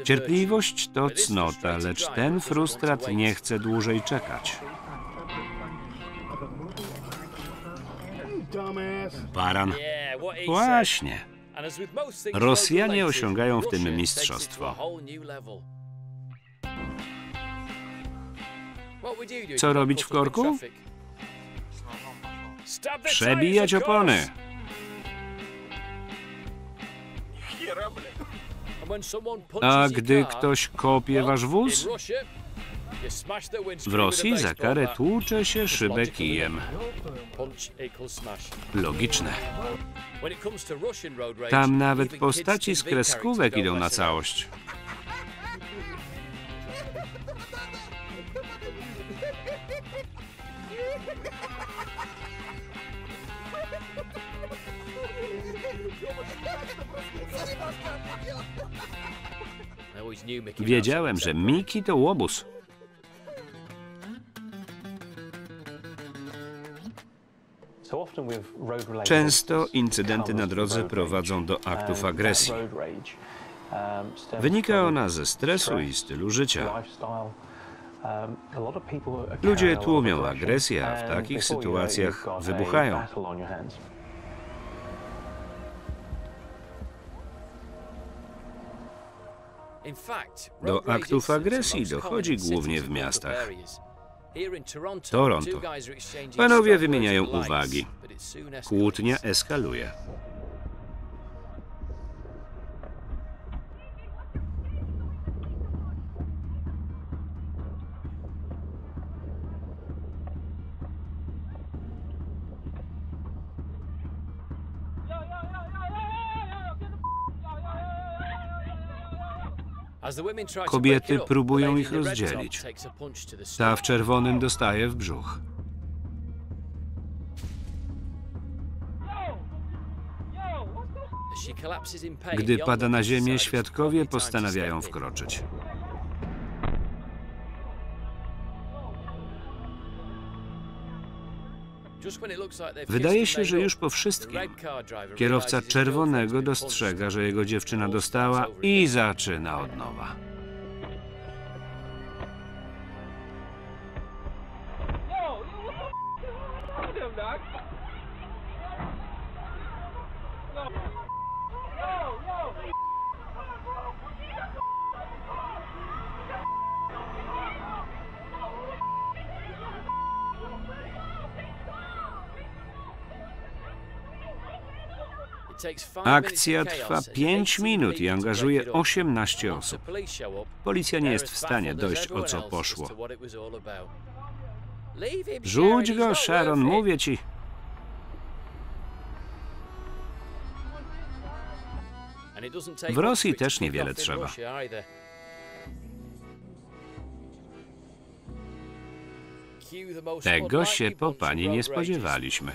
Cierpliwość to cnota, lecz ten frustrat nie chce dłużej czekać. Baran. Właśnie. Rosjanie osiągają w tym mistrzostwo. Co robić w korku? Przebijać opony. A gdy ktoś kopie wasz wóz? W Rosji za karę tłucze się szybę kijem. Logiczne. Tam nawet postaci z kreskówek idą na całość. Wiedziałem, że Mickey to łobuz. Często incydenty na drodze prowadzą do aktów agresji. Wynika ona ze stresu i stylu życia. Ludzie tłumią agresję, a w takich sytuacjach wybuchają. Do aktów agresji dochodzi głównie w miastach. Toronto. Panowie wymieniają uwagi. Kłótnia eskaluje. Kobiety próbują ich rozdzielić. Ta w czerwonym dostaje w brzuch. Gdy pada na ziemię, świadkowie postanawiają wkroczyć. Wydaje się, że już po wszystkim kierowca czerwonego dostrzega, że jego dziewczyna dostała i zaczyna od nowa. Akcja trwa 5 minut i angażuje 18 osób. Policja nie jest w stanie dojść, o co poszło. Rzuć go, Sharon, mówię ci. W Rosji też niewiele trzeba. Tego się po pani nie spodziewaliśmy.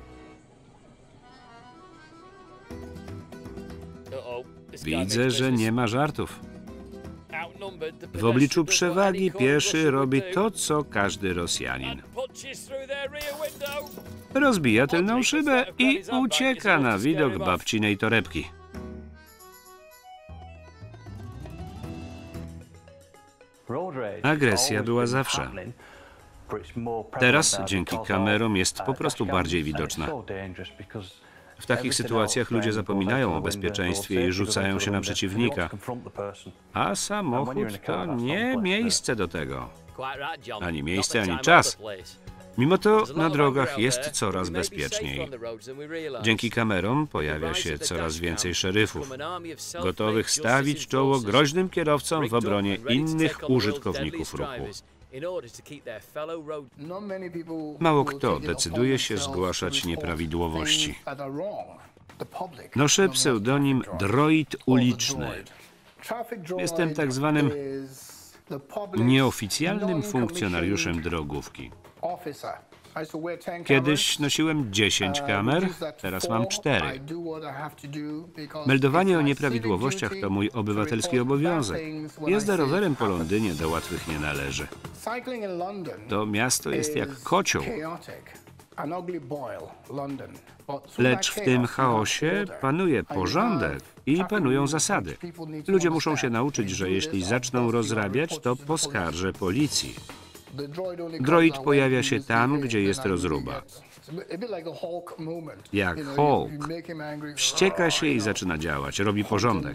Widzę, że nie ma żartów. W obliczu przewagi pieszy robi to, co każdy Rosjanin. Rozbija tylną szybę i ucieka na widok babcinej torebki. Agresja była zawsze. Teraz, dzięki kamerom, jest po prostu bardziej widoczna. W takich sytuacjach ludzie zapominają o bezpieczeństwie i rzucają się na przeciwnika. A samochód to nie miejsce do tego. Ani miejsce, ani czas. Mimo to na drogach jest coraz bezpieczniej. Dzięki kamerom pojawia się coraz więcej szeryfów, gotowych stawić czoło groźnym kierowcom w obronie innych użytkowników ruchu. Mało kto decyduje się zgłaszać nieprawidłowości. Noszę pseudonim Droid Uliczny. Jestem tak zwanym nieoficjalnym funkcjonariuszem drogówki. Kiedyś nosiłem 10 kamer, teraz mam 4. Meldowanie o nieprawidłowościach to mój obywatelski obowiązek. Jazda rowerem po Londynie do łatwych nie należy. To miasto jest jak kocioł. Lecz w tym chaosie panuje porządek i panują zasady. Ludzie muszą się nauczyć, że jeśli zaczną rozrabiać, to poskarżę policji. Droid pojawia się tam, gdzie jest rozruba. Jak Hulk. Wścieka się i zaczyna działać. Robi porządek.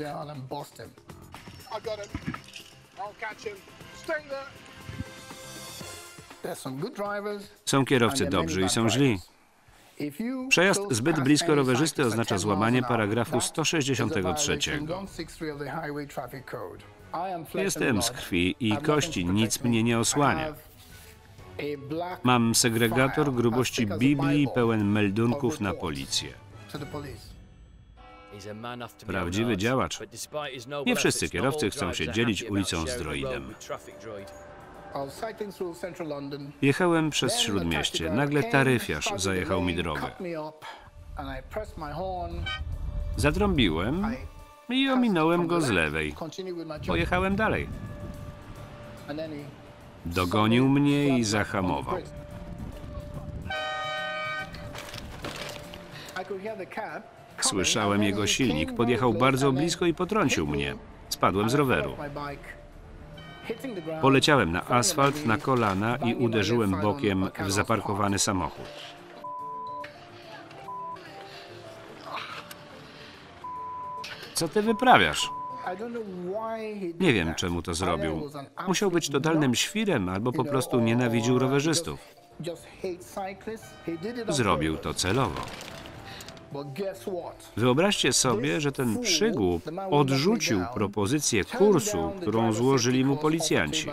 Są kierowcy dobrzy i są źli. Przejazd zbyt blisko rowerzysty oznacza złamanie paragrafu 163. Jestem z krwi i kości, nic mnie nie osłania. Mam segregator grubości Biblii pełen meldunków na policję. Prawdziwy działacz. Nie wszyscy kierowcy chcą się dzielić ulicą z droidem. Jechałem przez Śródmieście. Nagle taryfiarz zajechał mi drogę. Zatrąbiłem i ominąłem go z lewej. Pojechałem dalej. Dogonił mnie i zahamował. Słyszałem jego silnik. Podjechał bardzo blisko i potrącił mnie. Spadłem z roweru. Poleciałem na asfalt na kolana i uderzyłem bokiem w zaparkowany samochód. Co ty wyprawiasz? Nie wiem, czemu to zrobił. Musiał być totalnym świrem albo po prostu nienawidził rowerzystów. Zrobił to celowo. Wyobraźcie sobie, że ten przygłup odrzucił propozycję kursu, którą złożyli mu policjanci.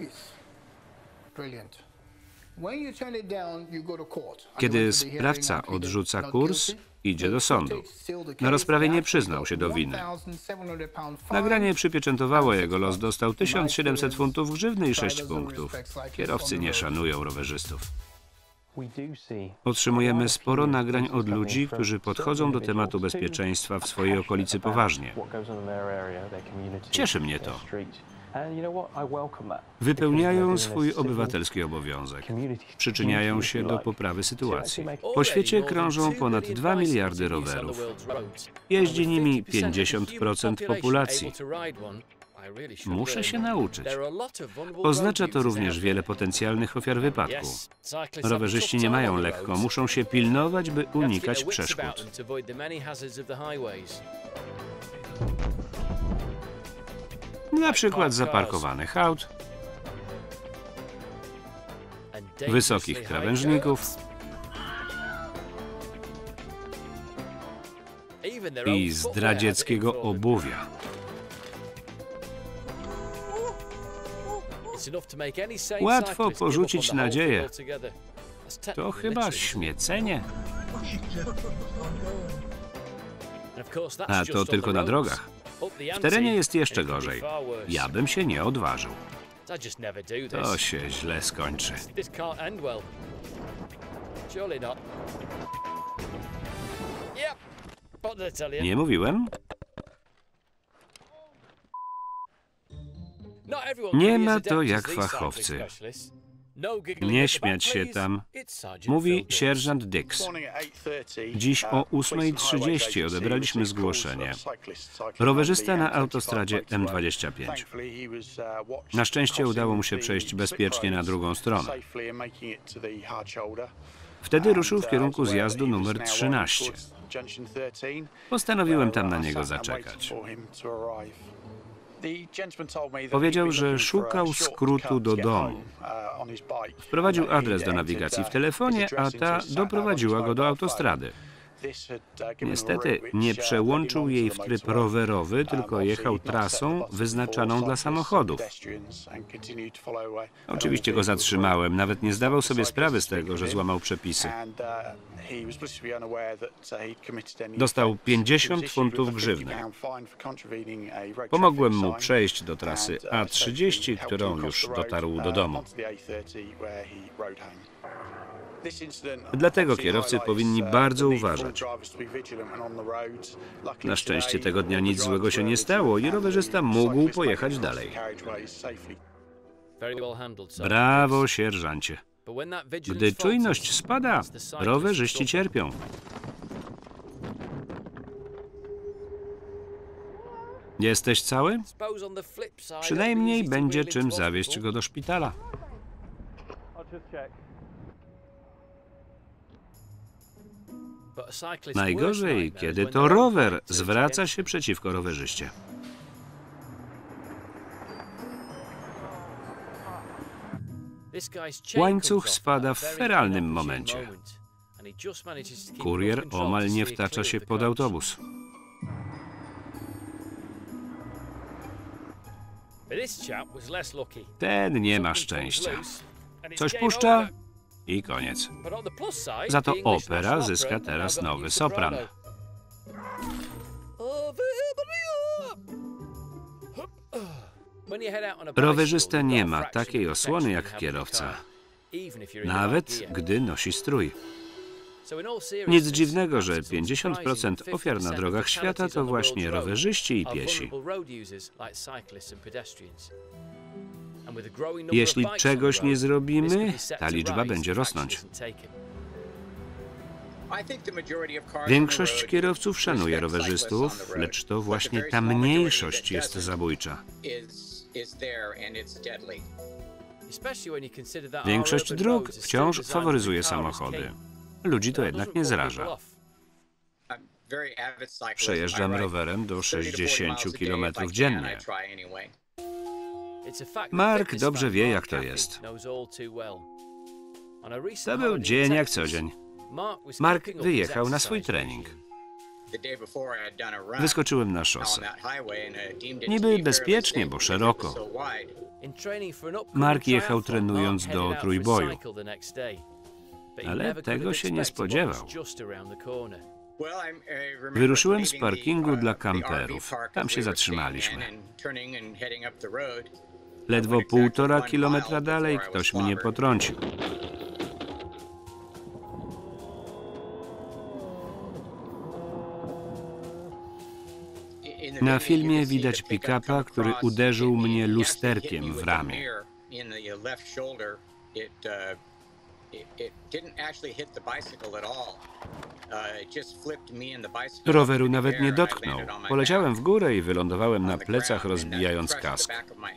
Kiedy sprawca odrzuca kurs, idzie do sądu. Na rozprawie nie przyznał się do winy. Nagranie przypieczętowało jego los, dostał 1700 funtów grzywny i 6 punktów. Kierowcy nie szanują rowerzystów. Otrzymujemy sporo nagrań od ludzi, którzy podchodzą do tematu bezpieczeństwa w swojej okolicy poważnie. Cieszy mnie to. Wypełniają swój obywatelski obowiązek. Przyczyniają się do poprawy sytuacji. Po świecie krążą ponad 2 miliardy rowerów. Jeździ nimi 50% populacji. Muszę się nauczyć. Oznacza to również wiele potencjalnych ofiar wypadku. Rowerzyści nie mają lekko, muszą się pilnować, by unikać przeszkód. Na przykład zaparkowanych aut, wysokich krawężników i zdradzieckiego obuwia. Łatwo porzucić nadzieję. To chyba śmiecenie. A to tylko na drogach. W terenie jest jeszcze gorzej. Ja bym się nie odważył. To się źle skończy. Nie mówiłem? Nie ma to jak fachowcy. Nie śmiać się tam, mówi sierżant Dix. Dziś o 8:30 odebraliśmy zgłoszenie. Rowerzysta na autostradzie M25. Na szczęście udało mu się przejść bezpiecznie na drugą stronę. Wtedy ruszył w kierunku zjazdu numer 13. Postanowiłem tam na niego zaczekać. Powiedział, że szukał skrótu do domu. Wprowadził adres do nawigacji w telefonie, a ta doprowadziła go do autostrady. Niestety nie przełączył jej w tryb rowerowy, tylko jechał trasą wyznaczaną dla samochodów. Oczywiście go zatrzymałem, nawet nie zdawał sobie sprawy z tego, że złamał przepisy. Dostał 50 funtów grzywny. Pomogłem mu przejść do trasy A30, którą już dotarł do domu. Dlatego kierowcy powinni bardzo uważać. Na szczęście tego dnia nic złego się nie stało i rowerzysta mógł pojechać dalej. Brawo, sierżancie. Gdy czujność spada, rowerzyści cierpią. Jesteś cały? Przynajmniej będzie czym zawieźć go do szpitala. Najgorzej, kiedy to rower zwraca się przeciwko rowerzyście. Łańcuch spada w feralnym momencie. Kurier omal nie wtacza się pod autobus. Ten nie ma szczęścia. Coś puszcza i koniec. Za to opera zyska teraz nowy sopran. Rowerzysta nie ma takiej osłony jak kierowca, nawet gdy nosi strój. Nic dziwnego, że 50% ofiar na drogach świata to właśnie rowerzyści i piesi. Jeśli czegoś nie zrobimy, ta liczba będzie rosnąć. Większość kierowców szanuje rowerzystów, lecz to właśnie ta mniejszość jest zabójcza. Większość dróg wciąż faworyzuje samochody. Ludzi to jednak nie zraża. Przejeżdżam rowerem do 60 km dziennie. Mark dobrze wie, jak to jest. To był dzień jak co dzień. Mark wyjechał na swój trening. Wyskoczyłem na szosę. Niby bezpiecznie, bo szeroko. Mark jechał trenując do trójboju. Ale tego się nie spodziewał. Wyruszyłem z parkingu dla kamperów. Tam się zatrzymaliśmy. Ledwo 1,5 kilometra dalej ktoś mnie potrącił. Na filmie widać pick-upa, który uderzył mnie lusterkiem w ramię. Roweru nawet nie dotknął. Poleciałem w górę i wylądowałem na plecach, rozbijając kask.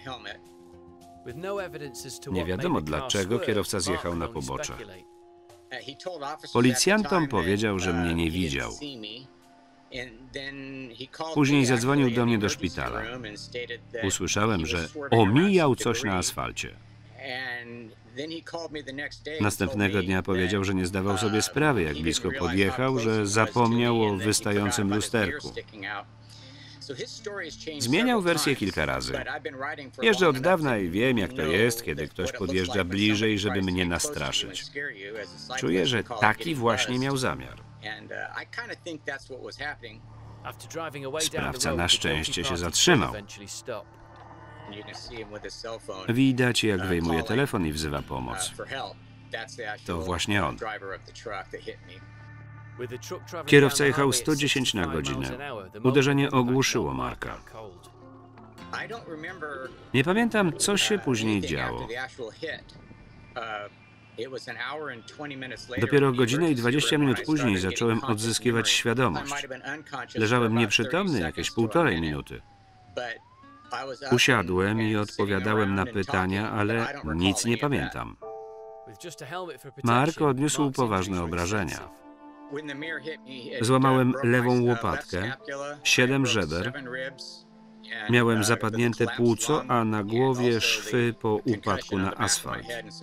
Nie wiadomo dlaczego kierowca zjechał na pobocze. Policjantom powiedział, że mnie nie widział. Później zadzwonił do mnie do szpitala. Usłyszałem, że omijał coś na asfalcie. Następnego dnia powiedział, że nie zdawał sobie sprawy, jak blisko podjechał, że zapomniał o wystającym lusterku. Zmieniał wersję kilka razy. Jeżdżę od dawna i wiem, jak to jest, kiedy ktoś podjeżdża bliżej, żeby mnie nastraszyć. Czuję, że taki właśnie miał zamiar. Sprawca na szczęście się zatrzymał. Widać, jak wyjmuje telefon i wzywa pomoc. To właśnie on. Kierowca jechał 110 na godzinę. Uderzenie ogłuszyło Marka. Nie pamiętam, co się później działo. Dopiero godzinę i 20 minut później zacząłem odzyskiwać świadomość. Leżałem nieprzytomny jakieś 1,5 minuty. Usiadłem i odpowiadałem na pytania, ale nic nie pamiętam. Mark odniósł poważne obrażenia. Złamałem lewą łopatkę, 7 żeber, miałem zapadnięte płuco, a na głowie szwy po upadku na asfalt.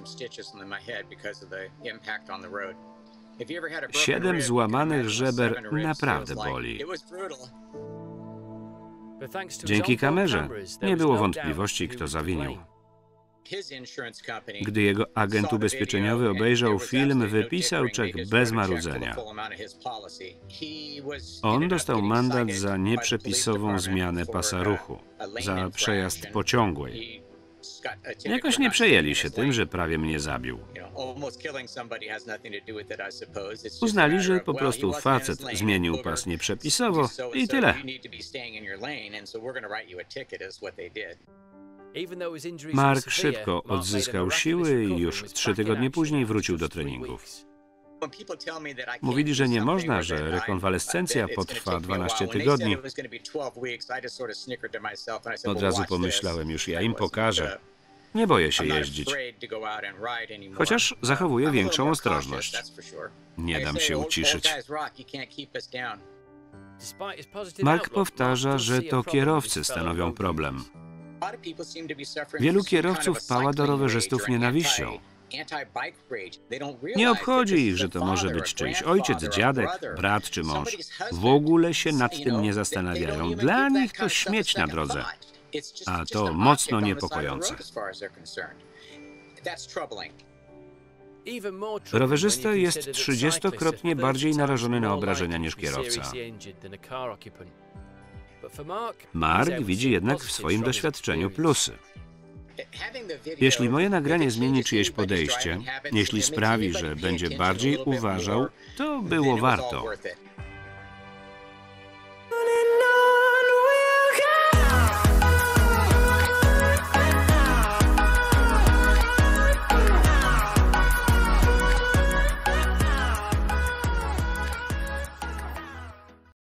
7 złamanych żeber naprawdę boli. Dzięki kamerze nie było wątpliwości, kto zawinił. Gdy jego agent ubezpieczeniowy obejrzał film, wypisał czek bez marudzenia. On dostał mandat za nieprzepisową zmianę pasa ruchu, za przejazd pociągłej. Jakoś nie przejęli się tym, że prawie mnie zabił. Uznali, że po prostu facet zmienił pas nieprzepisowo i tyle. Mark szybko odzyskał siły i już 3 tygodnie później wrócił do treningów. Mówili, że nie można, że rekonwalescencja potrwa 12 tygodni. Od razu pomyślałem, już ja im pokażę. Nie boję się jeździć. Chociaż zachowuję większą ostrożność. Nie dam się uciszyć. Mark powtarza, że to kierowcy stanowią problem. Wielu kierowców pała do rowerzystów nienawiścią. Nie obchodzi ich, że to może być czyjś ojciec, dziadek, brat czy mąż. W ogóle się nad tym nie zastanawiają. Dla nich to śmieć na drodze. A to mocno niepokojące. Rowerzysta jest 30-krotnie bardziej narażony na obrażenia niż kierowca. Mark widzi jednak w swoim doświadczeniu plusy. Jeśli moje nagranie zmieni czyjeś podejście, jeśli sprawi, że będzie bardziej uważał, to było warto.